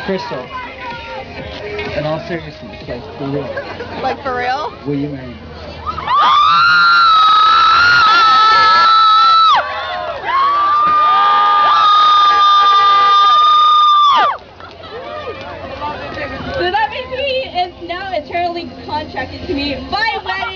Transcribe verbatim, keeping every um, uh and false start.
Crystal, in all seriousness, like for real, Like for real? will you marry me? So that means he is now eternally contracted to me by wedding.